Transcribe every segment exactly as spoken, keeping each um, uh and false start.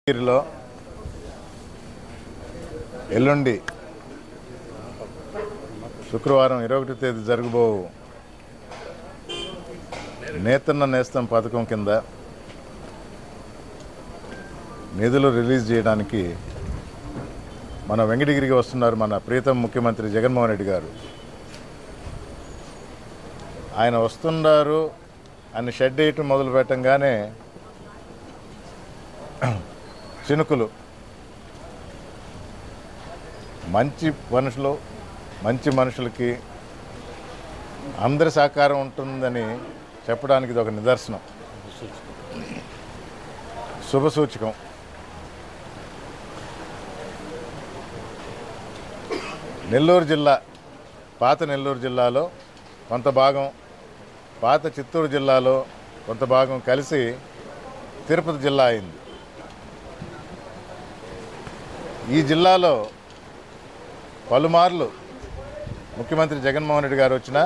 గిరిలో ఎల్లుండి శుక్రవారం ఇరవై ఒకటో తేదీ జరగబో నేతన్న నేస్తం పథకం కింద నిధులు రిలీజ్ చేయడానికి మన వెంకటగిరికి వస్తున్నారు మన ప్రీతం ముఖ్యమంత్రి జగన్మోహన్ రెడ్డి గారు. ఆయన వస్తున్నారు అని షెడ్ వేయటం మొదలు పెట్టంగానే చినుకులు, మంచి మనుషులు మంచి మనుషులకి అందరి సహకారం ఉంటుందని చెప్పడానికి ఇది ఒక నిదర్శనం, శుభసూచకం. నెల్లూరు జిల్లా, పాత నెల్లూరు జిల్లాలో కొంత భాగం, పాత చిత్తూరు జిల్లాలో కొంత భాగం కలిసి తిరుపతి జిల్లా అయింది. ఈ జిల్లాలో పలుమార్లు ముఖ్యమంత్రి జగన్మోహన్ రెడ్డి గారు వచ్చిన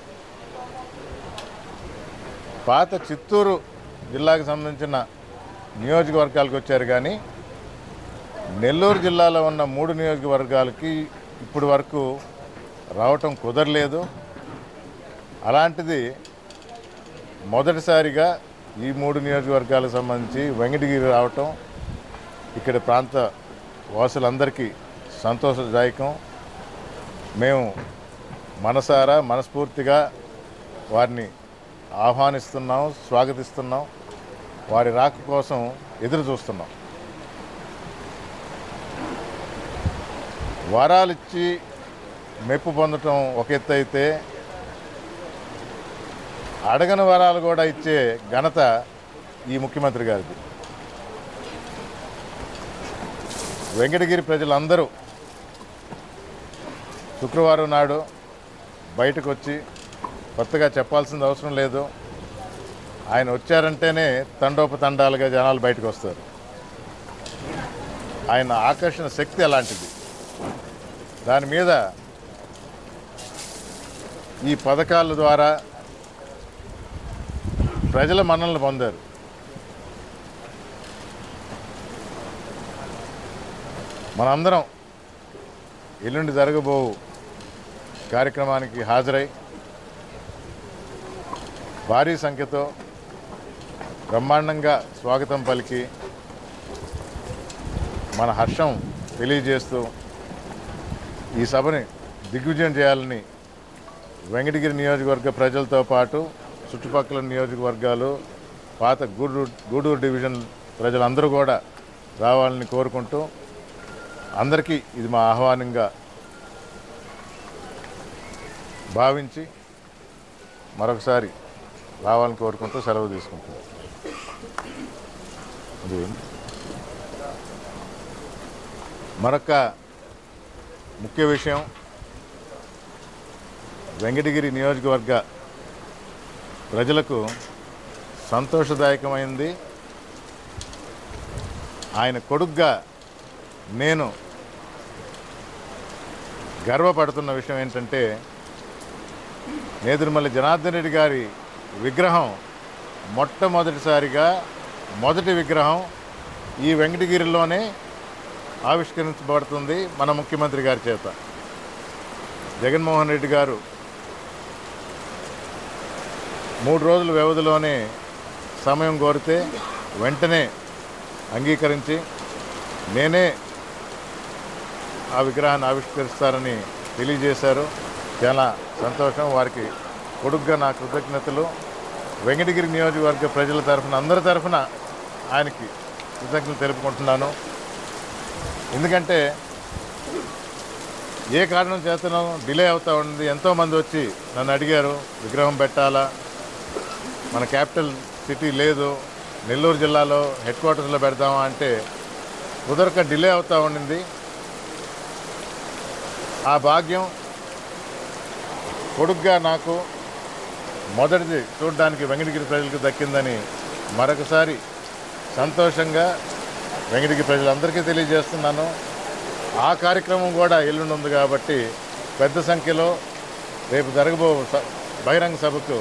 పాత చిత్తూరు జిల్లాకు సంబంధించిన నియోజకవర్గాలకు వచ్చారు, కానీ నెల్లూరు జిల్లాలో ఉన్న మూడు నియోజకవర్గాలకి ఇప్పటి వరకు రావటం కుదరలేదు. అలాంటిది మొదటిసారిగా ఈ మూడు నియోజకవర్గాలకు సంబంధించి వెంకటగిరి రావటం ఇక్కడ ప్రాంత వాసులందరికీ సంతోషదాయకం. మేము మనసారా మనస్ఫూర్తిగా వారిని ఆహ్వానిస్తున్నాం, స్వాగతిస్తున్నాం, వారి రాక కోసం ఎదురు చూస్తున్నాం. వరాలిచ్చి మెప్పు పొందటం ఒక ఎత్తు అయితే, అడగని వరాలు కూడా ఇచ్చే ఘనత ఈ ముఖ్యమంత్రి గారిది. వెంకటగిరి ప్రజలందరూ శుక్రవారం నాడు బయటకు వచ్చి కొత్తగా చెప్పాల్సిన అవసరం లేదు, ఆయన వచ్చారంటేనే తండోపతండాలుగా జనాలు బయటకు వస్తారు. ఆయన ఆకర్షణ శక్తి అలాంటిది. దాని మీద ఈ పథకాల ద్వారా ప్రజల మన్ననలు పొందారు. మనందరం ఎల్లుండి జరగబో కార్యక్రమానికి హాజరై భారీ సంఖ్యతో బ్రహ్మాండంగా స్వాగతం పలికి మన హర్షం తెలియజేస్తూ ఈ సభని దిగ్విజయం చేయాలని వెంకటగిరి నియోజకవర్గ ప్రజలతో పాటు చుట్టుపక్కల నియోజకవర్గాలు, పాత గూడూరు గూడూరు డివిజన్ ప్రజలందరూ కూడా రావాలని కోరుకుంటూ, అందరికీ ఇది మా ఆహ్వానంగా భావించి మరొకసారి రావాలని కోరుకుంటూ సెలవు తీసుకుంటున్నాం. మరొక ముఖ్య విషయం, వెంకటగిరి నియోజకవర్గ ప్రజలకు సంతోషదాయకమైంది. ఆయన కొడుగ్గా నేను గర్వపడుతున్న విషయం ఏంటంటే, నేదురుమల్లి జనార్దన్ రెడ్డి గారి విగ్రహం మొట్టమొదటిసారిగా మొదటి విగ్రహం ఈ వెంకటగిరిలోనే ఆవిష్కరించబడుతుంది మన ముఖ్యమంత్రి గారి చేత. జగన్మోహన్ రెడ్డి గారు మూడు రోజుల వ్యవధిలోనే సమయం కోరితే వెంటనే అంగీకరించి నేనే ఆ విగ్రహాన్ని ఆవిష్కరిస్తారని తెలియజేశారు. చాలా సంతోషం. వారికి కొడుగ్గా నా కృతజ్ఞతలు. వెంకటగిరి నియోజకవర్గ ప్రజల తరఫున, అందరి తరఫున ఆయనకి కృతజ్ఞతలు తెలుపుకుంటున్నాను. ఎందుకంటే ఏ కారణం చేతనో డిలే అవుతూ ఉంది. ఎంతోమంది వచ్చి నన్ను అడిగారు, విగ్రహం పెట్టాలా, మన క్యాపిటల్ సిటీ లేదు, నెల్లూరు జిల్లాలో హెడ్ క్వార్టర్స్లో పెడదామా అంటే కుదరక డిలే అవుతూ ఉండింది. ఆ భాగ్యం కొడుగ్గా నాకు మొదటిది చూడడానికి వెంకటగిరి ప్రజలకు దక్కిందని మరొకసారి సంతోషంగా వెంకటగిరి ప్రజలందరికీ తెలియజేస్తున్నాను. ఆ కార్యక్రమం కూడా ఎల్లుండి ఉంది కాబట్టి పెద్ద సంఖ్యలో రేపు జరగబో బహిరంగ సభకు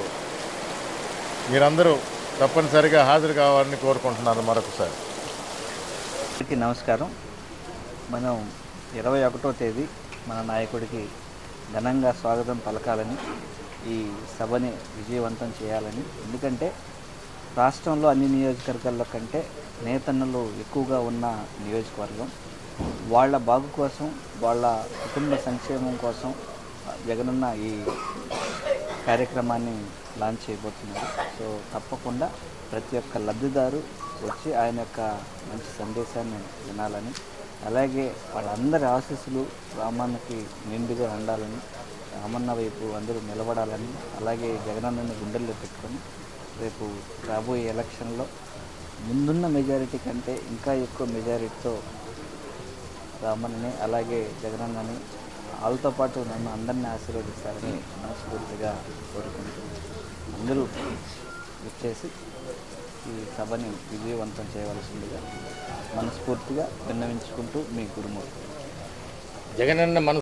మీరందరూ తప్పనిసరిగా హాజరు కావాలని కోరుకుంటున్నాను మరొకసారి. అందరికీ నమస్కారం. మనం ఇరవై ఒకటో తేదీ మన నాయకుడికి ఘనంగా స్వాగతం పలకాలని, ఈ సభని విజయవంతం చేయాలని. ఎందుకంటే రాష్ట్రంలో అన్ని నియోజకవర్గాల్లో కంటే నేతన్నలు ఎక్కువగా ఉన్న నియోజకవర్గం. వాళ్ళ బాగు కోసం, వాళ్ళ కుటుంబ సంక్షేమం కోసం జగనన్న ఈ కార్యక్రమాన్ని లాంచ్ చేయబోతున్నారు. సో తప్పకుండా ప్రతి ఒక్క లబ్ధిదారు వచ్చి ఆయన యొక్క మంచి సందేశాన్ని వినాలని, అలాగే వాళ్ళందరి ఆశీస్సులు రామన్నకి నిండుగా ఉండాలని, రామన్న వైపు అందరూ నిలబడాలని, అలాగే జగనన్నని గుండెల్లో పెట్టుకొని రేపు రాబోయే ఎలక్షన్లో ముందున్న మెజారిటీ కంటే ఇంకా ఎక్కువ మెజారిటీతో రామన్నని అలాగే జగనన్నని వాళ్ళతో పాటు నన్ను అందరినీ ఆశీర్వదిస్తారని మనస్ఫూర్తిగా కోరుకుంటూ అందరూ వచ్చేసి ఈ సభని విజయవంతం చేయవలసిందిగా మనస్ఫూర్తిగా విన్నవించుకుంటూ మీ గురుమూర్తి. జగనన్న మన